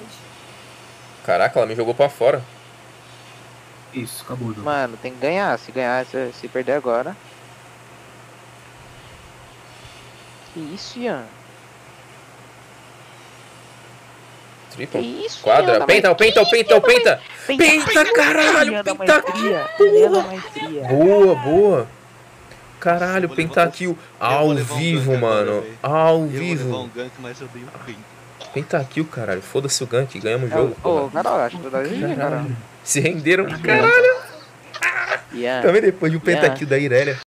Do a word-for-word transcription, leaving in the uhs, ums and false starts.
Caraca, ela me jogou pra fora. Isso, acabou. Douglas. Mano, tem que ganhar. Se ganhar, se, se perder agora. Que isso, Ian? Que Triple. isso, Quadra. Ian, da Penta, o maestria, penta, o penta, o penta. Penta, Penta, caralho. Ian da Penta. maestria, Ian da maestria. Boa, boa. Caralho, Nossa, eu vou levar- pentakill eu ao vou levar um vivo, gank agora, mano. velho. Ao Eu vou levar vivo. um gank, mas eu dei um penta. Pentakill, caralho. Foda-se o gank. Ganhamos o É, jogo, Ô, porra. Carol, acho que tu dá G G, Carol. Se renderam. Caralho. Ian. Também depois de um Ian. pentakill da Irelia.